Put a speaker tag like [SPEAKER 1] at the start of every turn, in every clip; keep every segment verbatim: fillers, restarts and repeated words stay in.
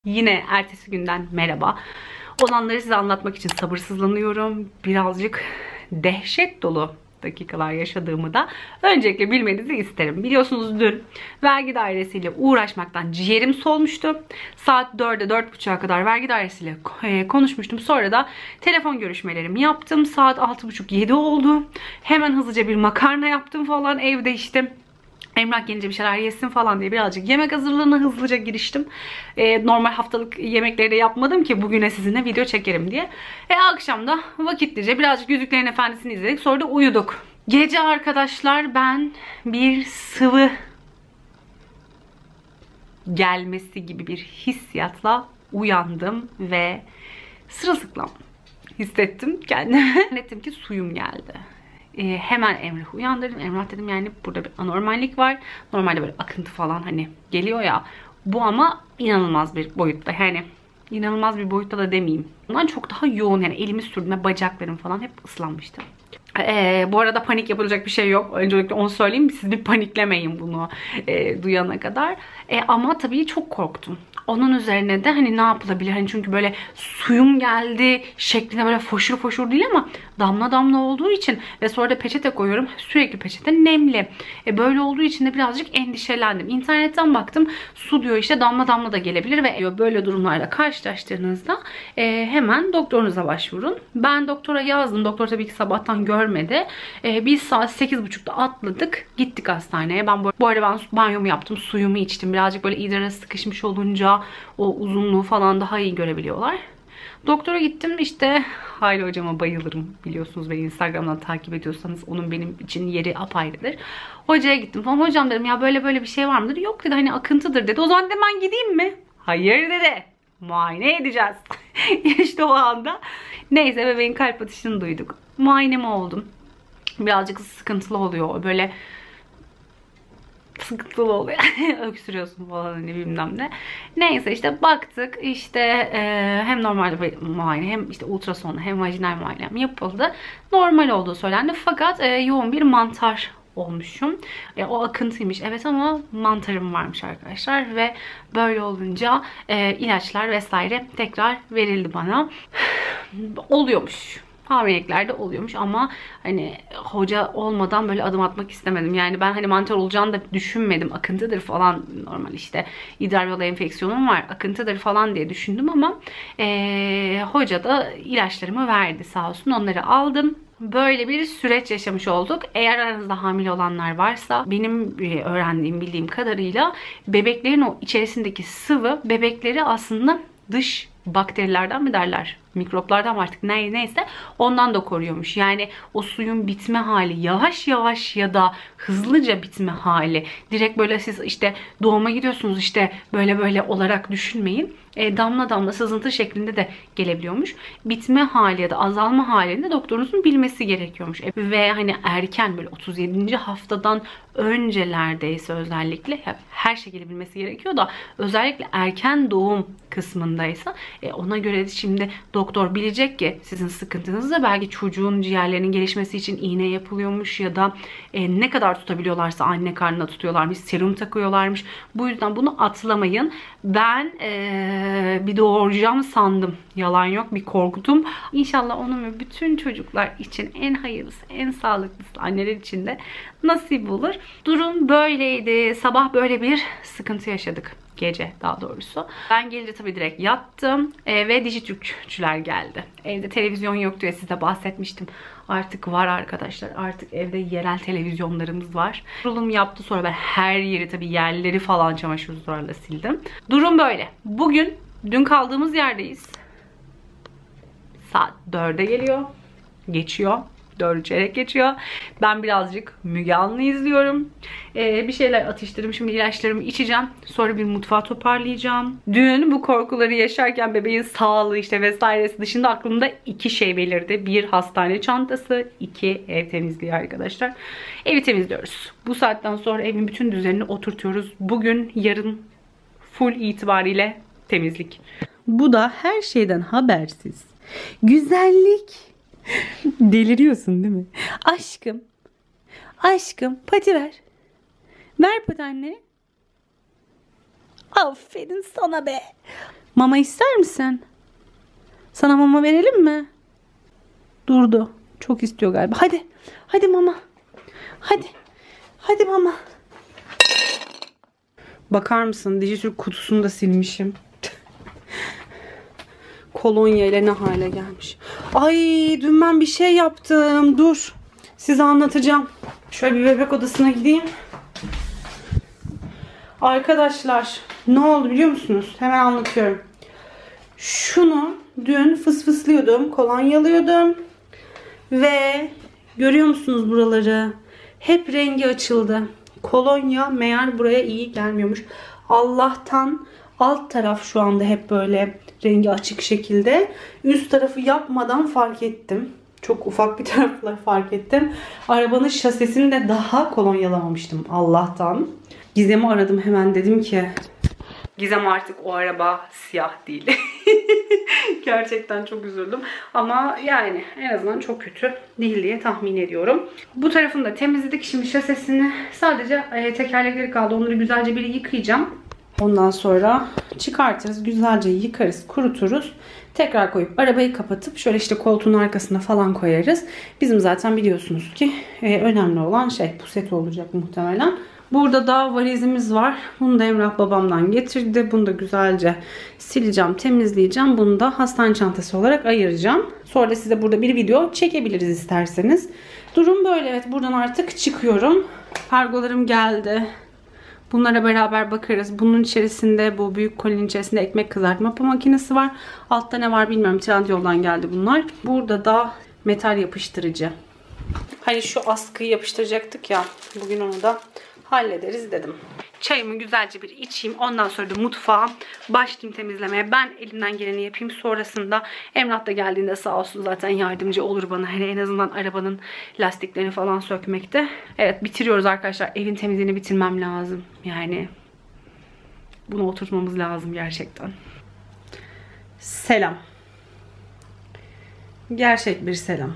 [SPEAKER 1] Yine ertesi günden merhaba. Olanları size anlatmak için sabırsızlanıyorum. Birazcık dehşet dolu dakikalar yaşadığımı da öncelikle bilmenizi isterim. Biliyorsunuz dün vergi dairesiyle uğraşmaktan ciğerim solmuştu. Saat dörde dört buçuğa kadar vergi dairesiyle konuşmuştum. Sonra da telefon görüşmelerimi yaptım. Saat altı buçuk yedi oldu. Hemen hızlıca bir makarna yaptım falan evde işte. Emrah gelince bir şeyler yesin falan diye birazcık yemek hazırlığına hızlıca giriştim. Ee, normal haftalık yemekleri de yapmadım ki bugüne sizinle video çekerim diye. E akşam da vakitlice birazcık Yüzüklerin Efendisi'ni izledik. Sonra da uyuduk. Gece arkadaşlar ben bir sıvı gelmesi gibi bir hissiyatla uyandım ve sırılsıklam hissettim kendimi. Zannettim ki suyum geldi. Ee, hemen Emrah'ı uyandırdım. Emrah dedim yani burada bir anormallik var. Normalde böyle akıntı falan hani geliyor ya. Bu ama inanılmaz bir boyutta. Yani inanılmaz bir boyutta da demeyeyim. Bundan çok daha yoğun yani elimi sürdüğümde bacaklarım falan hep ıslanmıştı. Ee, bu arada panik yapılacak bir şey yok. Öncelikle onu söyleyeyim. Siz bir paniklemeyin bunu e, duyana kadar. E, ama tabii çok korktum. Onun üzerine de hani ne yapılabilir? Hani çünkü böyle suyum geldi şeklinde böyle foşur foşur değil ama damla damla olduğu için ve sonra da peçete koyuyorum. Sürekli peçete nemli. E, böyle olduğu için de birazcık endişelendim. İnternetten baktım. Su diyor işte damla damla da gelebilir ve böyle durumlarla karşılaştığınızda e, hemen doktorunuza başvurun. Ben doktora yazdım. Doktor tabii ki sabahtan görmedi. E, biz saat sekiz buçukta atladık. Gittik hastaneye. Ben bu, bu arada ben banyomu yaptım. Suyumu içtim. Birazcık böyle idrara sıkışmış olunca o uzunluğu falan daha iyi görebiliyorlar. Doktora gittim işte. Hayri hocama bayılırım. Biliyorsunuz beni Instagram'dan takip ediyorsanız onun benim için yeri apayrıdır. Hocaya gittim falan. Hocam dedim ya böyle böyle bir şey var mıdır? Yok dedi hani akıntıdır dedi. O zaman dedim ben gideyim mi? Hayır dedi. Muayene edeceğiz. İşte o anda. Neyse bebeğin kalp atışını duyduk. Muayenemi oldum. Birazcık sıkıntılı oluyor. Böyle sıkıntılı oluyor. Öksürüyorsun falan hani bilmem ne. Neyse işte baktık işte e, hem normal muayene hem işte ultrasonla hem vajinal muayenem yapıldı. Normal olduğu söylendi fakat e, yoğun bir mantar olmuşum. E, o akıntıymış evet ama mantarım varmış arkadaşlar ve böyle olunca e, ilaçlar vesaire tekrar verildi bana. Oluyormuş. Hamileliklerde oluyormuş ama hani hoca olmadan böyle adım atmak istemedim. Yani ben hani mantar olacağını da düşünmedim. Akıntıdır falan normal işte idrar yolu enfeksiyonum var akıntıdır falan diye düşündüm ama ee, hoca da ilaçlarımı verdi sağ olsun onları aldım. Böyle bir süreç yaşamış olduk. Eğer aranızda hamile olanlar varsa benim öğrendiğim bildiğim kadarıyla bebeklerin o içerisindeki sıvı bebekleri aslında dış bakterilerden mi derler? Mikroplardan mı artık neyse ondan da koruyormuş. Yani o suyun bitme hali yavaş yavaş ya da hızlıca bitme hali. Direkt böyle siz işte doğuma gidiyorsunuz işte böyle böyle olarak düşünmeyin. E, damla damla sızıntı şeklinde de gelebiliyormuş. Bitme hali ya da azalma halinde doktorunuzun bilmesi gerekiyormuş. E, ve hani erken böyle otuz yedinci haftadan öncelerdeyse özellikle her şekilde bilmesi gerekiyor da özellikle erken doğum kısmındaysa e, ona göre şimdi doktor bilecek ki sizin sıkıntınızda belki çocuğun ciğerlerinin gelişmesi için iğne yapılıyormuş ya da e, ne kadar tutabiliyorlarsa anne karnına tutuyorlarmış, serum takıyorlarmış. Bu yüzden bunu atlamayın. Ben e, bir doğuracağım sandım. Yalan yok, bir korktum. İnşallah onun ve bütün çocuklar için en hayırlısı, en sağlıklısı anneler için de nasip olur. Durum böyleydi. Sabah böyle bir sıkıntı yaşadık. Gece daha doğrusu. Ben gelince tabii direkt yattım e, ve Dijitürkçüler geldi. Evde televizyon yoktu ya size bahsetmiştim. Artık var arkadaşlar. Artık evde yerel televizyonlarımız var. Kurulum yaptı sonra ben her yeri tabii yerleri falan çamaşır suyuyla sildim. Durum böyle. Bugün dün kaldığımız yerdeyiz. Saat dörde geliyor. Geçiyor. dördü çeyrek geçiyor. Ben birazcık Müge Anlı izliyorum. Ee, bir şeyler atıştırdım. Şimdi ilaçlarımı içeceğim. Sonra bir mutfağı toparlayacağım. Dün bu korkuları yaşarken bebeğin sağlığı işte vesairesi dışında aklımda iki şey belirdi. Bir hastane çantası. İki ev temizliği arkadaşlar. Evi temizliyoruz. Bu saatten sonra evin bütün düzenini oturtuyoruz. Bugün yarın full itibariyle temizlik. Bu da her şeyden habersiz. Güzellik. Deliriyorsun değil mi? Aşkım. Aşkım pati ver. Ver pati anne. Aferin sana be. Mama ister misin? Sana mama verelim mi? Durdu. Çok istiyor galiba. Hadi. Hadi mama. Hadi. Hadi mama. Bakar mısın? Dijitürk kutusunu da silmişim. Kolonya ile ne hale gelmiş. Ay dün ben bir şey yaptım. Dur. Size anlatacağım. Şöyle bir bebek odasına gideyim. Arkadaşlar ne oldu biliyor musunuz? Hemen anlatıyorum. Şunu dün fısfıslıyordum. Kolonyalıyordum. Ve görüyor musunuz buraları? Hep rengi açıldı. Kolonya meğer buraya iyi gelmiyormuş. Allah'tan alt taraf şu anda hep böyle rengi açık şekilde. Üst tarafı yapmadan fark ettim. Çok ufak bir tarafla fark ettim. Arabanın şasisini de daha kolonyalamamıştım Allah'tan. Gizem'i aradım hemen, dedim ki Gizem artık o araba siyah değil. Gerçekten çok üzüldüm. Ama yani en azından çok kötü değil diye tahmin ediyorum. Bu tarafını da temizledik. Şimdi şasisini, sadece e, tekerlekleri kaldı. Onları güzelce bir yıkayacağım. Ondan sonra çıkartırız. Güzelce yıkarız, kuruturuz. Tekrar koyup arabayı kapatıp şöyle işte koltuğun arkasına falan koyarız. Bizim zaten biliyorsunuz ki e, önemli olan şey puset olacak muhtemelen. Burada da valizimiz var. Bunu da Emrah babamdan getirdi. Bunu da güzelce sileceğim, temizleyeceğim. Bunu da hastane çantası olarak ayıracağım. Sonra da size burada bir video çekebiliriz isterseniz. Durum böyle. Evet, buradan artık çıkıyorum. Kargolarım geldi. Bunlara beraber bakarız. Bunun içerisinde, bu büyük kolinin içerisinde ekmek kızartma makinesi var. Altta ne var bilmiyorum. Trendyol'dan geldi bunlar. Burada da metal yapıştırıcı. Hani şu askıyı yapıştıracaktık ya. Bugün onu da hallederiz dedim. Çayımı güzelce bir içeyim. Ondan sonra da mutfağa başlayayım temizlemeye. Ben elimden geleni yapayım. Sonrasında Emrah da geldiğinde sağ olsun zaten yardımcı olur bana. Hani en azından arabanın lastiklerini falan sökmekte. Evet, bitiriyoruz arkadaşlar. Evin temizliğini bitirmem lazım. Yani bunu oturtmamız lazım gerçekten. Selam. Gerçek bir selam.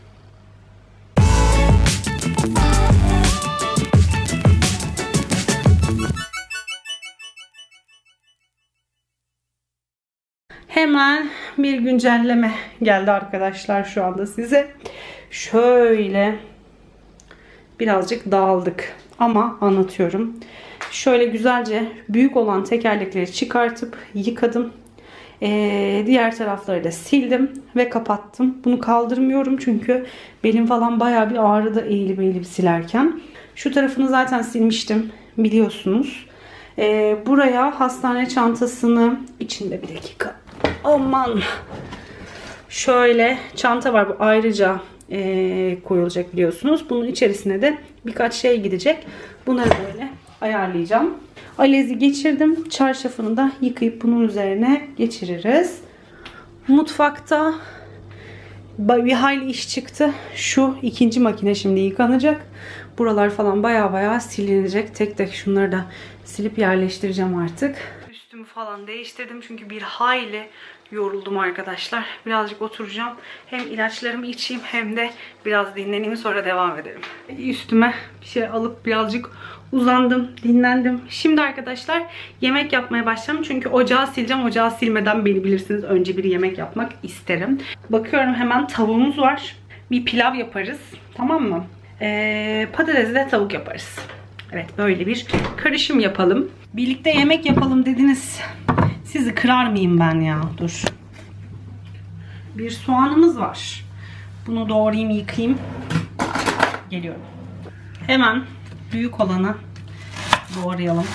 [SPEAKER 1] Hemen bir güncelleme geldi arkadaşlar şu anda size. Şöyle birazcık dağıldık ama anlatıyorum. Şöyle güzelce büyük olan tekerlekleri çıkartıp yıkadım. Ee, diğer tarafları da sildim ve kapattım. Bunu kaldırmıyorum çünkü belim falan bayağı bir ağrıdı eğilip eğilip silerken. Şu tarafını zaten silmiştim biliyorsunuz. Ee, buraya hastane çantasını, içinde bir dakika. Aman. Şöyle çanta var, bu ayrıca e, koyulacak biliyorsunuz. Bunun içerisine de birkaç şey gidecek. Bunları böyle ayarlayacağım. Alezi geçirdim. Çarşafını da yıkayıp bunun üzerine geçiririz. Mutfakta bir hayli iş çıktı. Şu ikinci makine şimdi yıkanacak. Buralar falan baya baya silinecek. Tek tek şunları da silip yerleştireceğim artık. Üstümü falan değiştirdim çünkü bir hayli yoruldum arkadaşlar. Birazcık oturacağım. Hem ilaçlarımı içeyim hem de biraz dinleneyim, sonra devam edelim. Üstüme bir şey alıp birazcık uzandım, dinlendim. Şimdi arkadaşlar yemek yapmaya başlayacağım. Çünkü ocağı sileceğim. Ocağı silmeden beni bilirsiniz. Önce bir yemek yapmak isterim. Bakıyorum, hemen tavuğumuz var. Bir pilav yaparız. Tamam mı? Ee, patatesle de tavuk yaparız. Evet, böyle bir karışım yapalım. Birlikte yemek yapalım dediniz. Sizi kırar mıyım ben ya? Dur. Bir soğanımız var. Bunu doğrayayım, yıkayayım. Geliyorum. Hemen büyük olanı doğrayalım.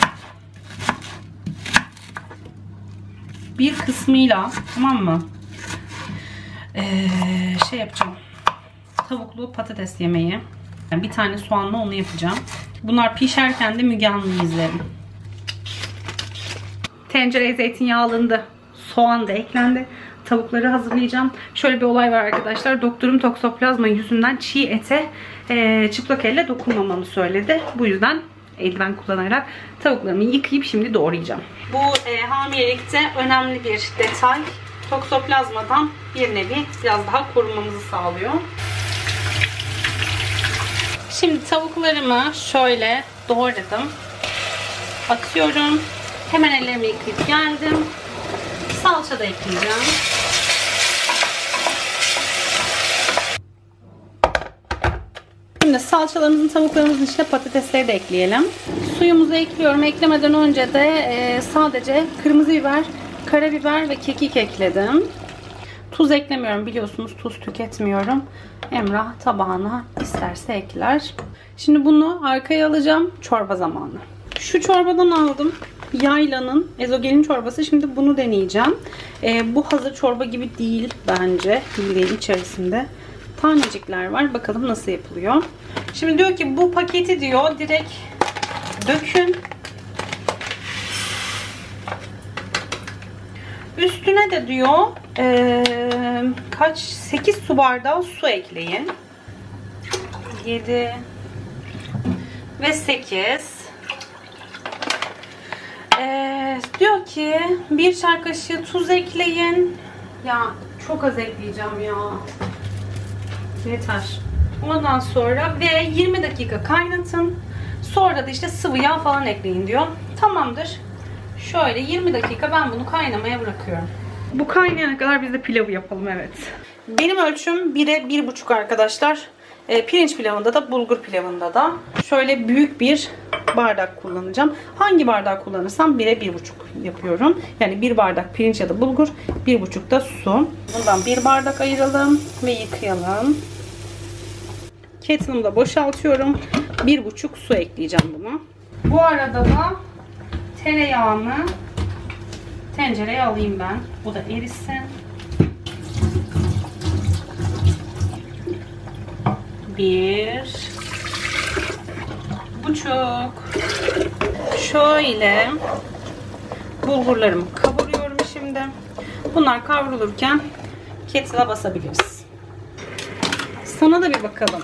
[SPEAKER 1] Bir kısmıyla, tamam mı? Ee, şey yapacağım. Tavuklu patates yemeği. Yani bir tane soğanla onu yapacağım. Bunlar pişerken de Müge Anlı'yı izlerim. Tencereye zeytinyağı alındı. Soğan da eklendi. Tavukları hazırlayacağım. Şöyle bir olay var arkadaşlar. Doktorum toksoplazma yüzünden çiğ ete e, çıplak elle dokunmamamı söyledi. Bu yüzden eldiven kullanarak tavuklarımı yıkayıp şimdi doğrayacağım. Bu e, hamilelikte önemli bir detay. Toksoplazmadan bir nevi biraz daha korunmamızı sağlıyor. Şimdi tavuklarımı şöyle doğradım. Atıyorum. Hemen ellerimi yıkayıp geldim. Salça da ekleyeceğim. Şimdi salçalarımızın, tavuklarımızın içine patatesleri de ekleyelim. Suyumuzu ekliyorum. Eklemeden önce de e, sadece kırmızı biber, karabiber ve kekik ekledim. Tuz eklemiyorum. Biliyorsunuz tuz tüketmiyorum. Emrah tabağına isterse ekler. Şimdi bunu arkaya alacağım. Çorba zamanı. Şu çorbadan aldım. Yayla'nın ezogelin çorbası. Şimdi bunu deneyeceğim. E, bu hazır çorba gibi değil bence. Bildiğin içerisinde tanecikler var. Bakalım nasıl yapılıyor. Şimdi diyor ki bu paketi diyor direkt dökün. Üstüne de diyor ee, kaç sekiz su bardağı su ekleyin. yedi ve sekiz. Ee, diyor ki bir çay kaşığı tuz ekleyin. Ya çok az ekleyeceğim ya. Yeter. Ondan sonra ve yirmi dakika kaynatın. Sonra da işte sıvı yağ falan ekleyin diyor. Tamamdır. Şöyle yirmi dakika ben bunu kaynamaya bırakıyorum. Bu kaynayana kadar biz de pilavı yapalım, evet. Benim ölçüm bire bir buçuk arkadaşlar. E, pirinç pilavında da bulgur pilavında da. Şöyle büyük bir bardak kullanacağım. Hangi bardak kullanırsam bire bir buçuk yapıyorum. Yani bir bardak pirinç ya da bulgur, bir buçuk da su. Bundan bir bardak ayıralım ve yıkayalım. Kettle'ımı da boşaltıyorum. bir buçuk su ekleyeceğim buna. Bu arada da tereyağını tencereye alayım ben. Bu da erisin. Bir buçuk. Şöyle bulgurlarımı kavuruyorum şimdi. Bunlar kavrulurken kettle'a basabiliriz. Sana da bir bakalım.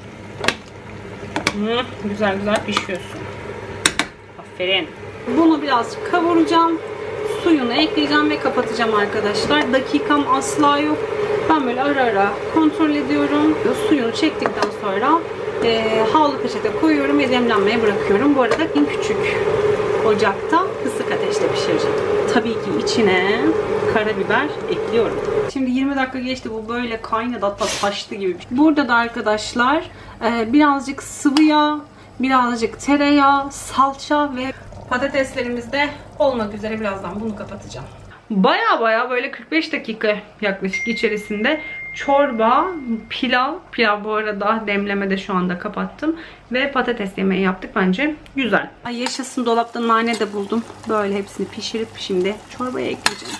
[SPEAKER 1] Hı, güzel güzel pişiyorsun. Aferin. Bunu birazcık kavuracağım. Suyunu ekleyeceğim ve kapatacağım arkadaşlar. Dakikam asla yok. Ben böyle ara ara kontrol ediyorum. Suyunu çektikten sonra e, havlu peçete koyuyorum ve demlenmeye bırakıyorum. Bu arada en küçük ocakta kısık ateşte pişireceğim. Tabii ki içine karabiber ekliyorum. Şimdi yirmi dakika geçti. Bu böyle kaynadı, hatta taştı gibi. Burada da arkadaşlar e, birazcık sıvı yağ, birazcık tereyağı, salça ve patateslerimiz de olmak üzere. Birazdan bunu kapatacağım. Baya baya böyle kırk beş dakika yaklaşık içerisinde çorba, pilav, pilav bu arada demlemede şu anda kapattım ve patates yemeği yaptık. Bence güzel. Ay yaşasın, dolapta nane de buldum. Böyle hepsini pişirip şimdi çorbaya ekleyeceğim.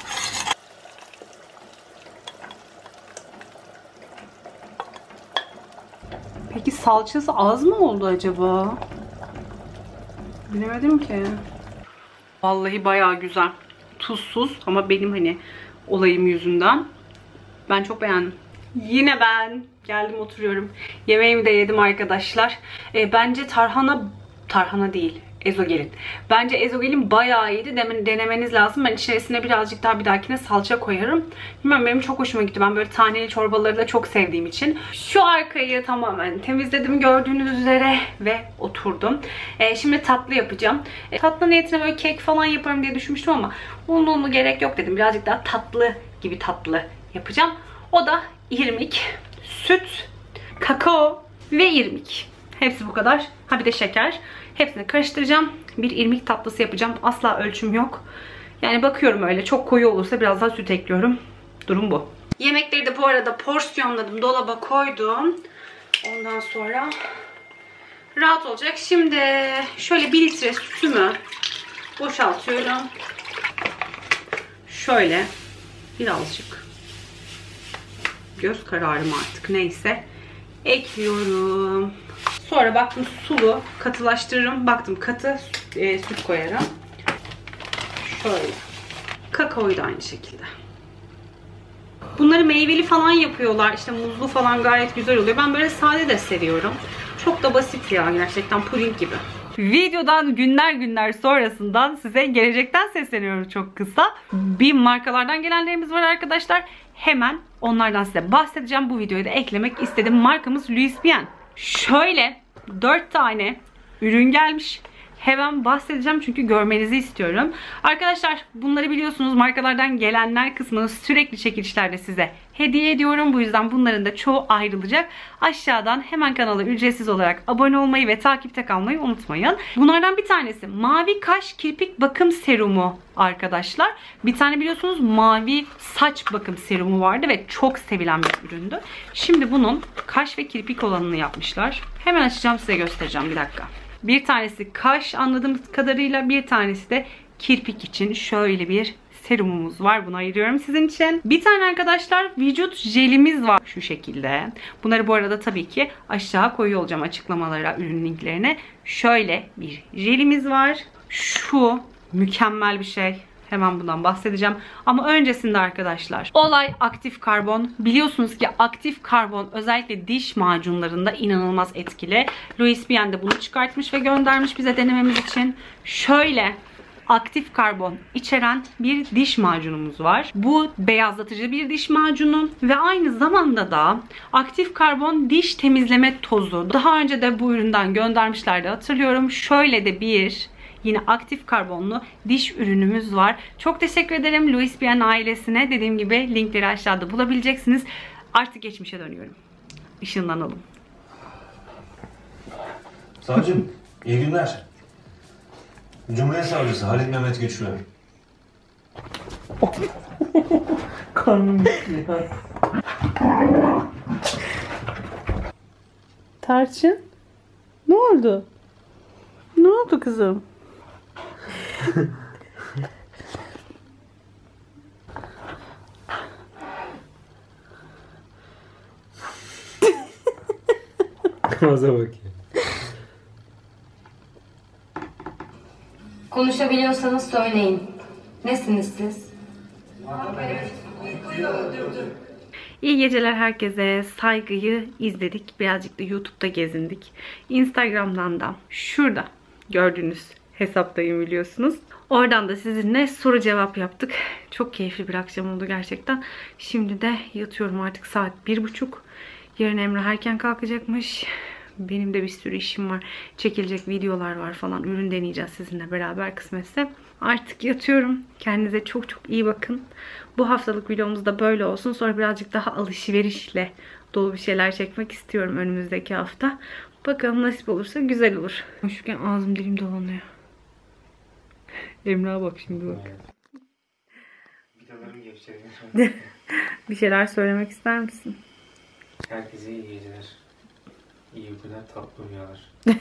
[SPEAKER 1] Peki salçası az mı oldu acaba? Bilemedim ki. Vallahi bayağı güzel. Tuzsuz ama benim hani olayım yüzünden. Ben çok beğendim. Yine ben geldim oturuyorum. Yemeğimi de yedim arkadaşlar. E, bence tarhana tarhana değil. Ezogelin. Bence ezogelin bayağı iyiydi. Demin denemeniz lazım. Ben içerisine birazcık daha bir dahakine salça koyarım. Bilmiyorum, benim çok hoşuma gitti. Ben böyle taneli çorbaları da çok sevdiğim için. Şu arkayı tamamen temizledim gördüğünüz üzere ve oturdum. Ee, şimdi tatlı yapacağım. E, tatlı niyetine böyle kek falan yaparım diye düşünmüştüm ama unlu unlu gerek yok dedim. Birazcık daha tatlı gibi tatlı yapacağım. O da irmik, süt, kakao ve irmik. Hepsi bu kadar. Ha bir de şeker. Hepsini karıştıracağım. Bir irmik tatlısı yapacağım. Asla ölçüm yok. Yani bakıyorum öyle. Çok koyu olursa biraz daha süt ekliyorum. Durum bu. Yemekleri de bu arada porsiyonladım. Dolaba koydum. Ondan sonra rahat olacak. Şimdi şöyle bir litre sütümü boşaltıyorum. Şöyle birazcık göz kararım artık neyse ekliyorum. Sonra baktım sulu katılaştırırım. Baktım katı e, süt koyarım. Şöyle. Kakaoyu da aynı şekilde. Bunları meyveli falan yapıyorlar. İşte muzlu falan gayet güzel oluyor. Ben böyle sade de seviyorum. Çok da basit ya, gerçekten puding gibi. Videodan günler günler sonrasından size gelecekten sesleniyoruz çok kısa. Bir markalardan gelenlerimiz var arkadaşlar. Hemen onlardan size bahsedeceğim. Bu videoyu da eklemek istedim. Markamız Louis Vuitton. Şöyle dört tane ürün gelmiş. hemen bahsedeceğim çünkü görmenizi istiyorum. Arkadaşlar bunları biliyorsunuz, markalardan gelenler kısmını sürekli çekilişlerde size hediye ediyorum. Bu yüzden bunların da çoğu ayrılacak. Aşağıdan hemen kanala ücretsiz olarak abone olmayı ve takipte kalmayı unutmayın. Bunlardan bir tanesi mavi kaş kirpik bakım serumu arkadaşlar. Bir tane biliyorsunuz mavi saç bakım serumu vardı ve çok sevilen bir üründü. Şimdi bunun kaş ve kirpik olanını yapmışlar. Hemen açacağım, size göstereceğim, bir dakika. Bir tanesi kaş anladığım kadarıyla, bir tanesi de kirpik için şöyle bir serumumuz var. Bunu ayırıyorum sizin için. Bir tane arkadaşlar vücut jelimiz var şu şekilde. Bunları bu arada tabii ki aşağı koyuyor olacağım açıklamalara, ürün linklerine. Şöyle bir jelimiz var. Şu mükemmel bir şey. Hemen bundan bahsedeceğim. Ama öncesinde arkadaşlar, olay aktif karbon. Biliyorsunuz ki aktif karbon özellikle diş macunlarında inanılmaz etkili. Louis Bien de bunu çıkartmış ve göndermiş bize denememiz için. Şöyle aktif karbon içeren bir diş macunumuz var. Bu beyazlatıcı bir diş macunu ve aynı zamanda da aktif karbon diş temizleme tozu. Daha önce de bu üründen göndermişlerdi, hatırlıyorum. Şöyle de bir yine aktif karbonlu diş ürünümüz var. Çok teşekkür ederim Louis Bien ailesine. Dediğim gibi linkleri aşağıda bulabileceksiniz. Artık geçmişe dönüyorum. Işınlanalım.
[SPEAKER 2] Savcım, iyi günler. Cumhuriyet Savcısı Halit Mehmet Güçlü.
[SPEAKER 3] Karnım ya.
[SPEAKER 1] Tarçın, ne oldu? Ne oldu kızım?
[SPEAKER 3] Kımaza bak ya.
[SPEAKER 4] Konuşabiliyorsanız söyleyin. Nesiniz siz?
[SPEAKER 1] İyi geceler herkese. Saygıyı izledik. Birazcık da YouTube'da gezindik. Instagram'dan da şurada gördüğünüz hesaptayım biliyorsunuz. Oradan da sizinle soru cevap yaptık. Çok keyifli bir akşam oldu gerçekten. Şimdi de yatıyorum artık, saat bir buçuk. Yarın Emre erken kalkacakmış. Benim de bir sürü işim var. Çekilecek videolar var falan. Ürün deneyeceğiz sizinle beraber kısmetse. Artık yatıyorum. Kendinize çok çok iyi bakın. Bu haftalık videomuz da böyle olsun. Sonra birazcık daha alışverişle dolu bir şeyler çekmek istiyorum önümüzdeki hafta. Bakalım, nasip olursa güzel olur. Konuşurken ağzım dilim dolanıyor. Emrah'a bak şimdi bak.
[SPEAKER 3] Videolarım gevşeriyor.
[SPEAKER 1] Bir şeyler söylemek ister misin?
[SPEAKER 3] Herkese iyi geceler. İyi uykular, tatlı rüyalar.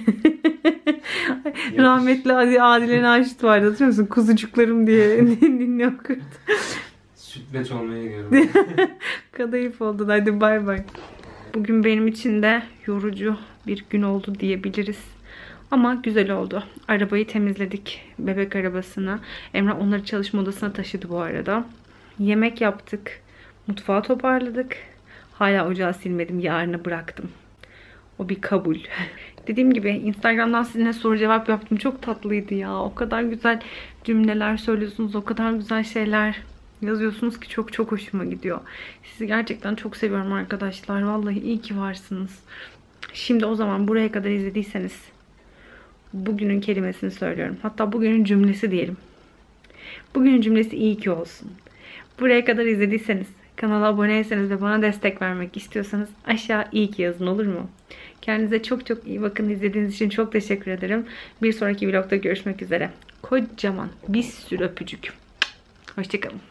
[SPEAKER 1] Rahmetli Adile Naşit vardı, hatırlıyor musun? Kuzucuklarım diye ninni okurdu.
[SPEAKER 3] Sütlaç olmaya gidiyorum.
[SPEAKER 1] Kadayıf oldun. Hadi bay bay. Bugün benim için de yorucu bir gün oldu diyebiliriz. Ama güzel oldu. Arabayı temizledik. Bebek arabasını. Emrah onları çalışma odasına taşıdı bu arada. Yemek yaptık. Mutfağı toparladık. Hala ocağı silmedim. Yarına bıraktım. O bir kabul. Dediğim gibi Instagram'dan sizinle soru cevap yaptım. Çok tatlıydı ya. O kadar güzel cümleler söylüyorsunuz. O kadar güzel şeyler yazıyorsunuz ki çok çok hoşuma gidiyor. Sizi gerçekten çok seviyorum arkadaşlar. Vallahi iyi ki varsınız. Şimdi o zaman buraya kadar izlediyseniz bugünün kelimesini söylüyorum. Hatta bugünün cümlesi diyelim. Bugünün cümlesi iyi ki olsun. Buraya kadar izlediyseniz, kanala aboneyseniz ve bana destek vermek istiyorsanız aşağı iyi ki yazın, olur mu? Kendinize çok çok iyi bakın. İzlediğiniz için çok teşekkür ederim. Bir sonraki vlogda görüşmek üzere. Kocaman bir sürü öpücük. Hoşçakalın.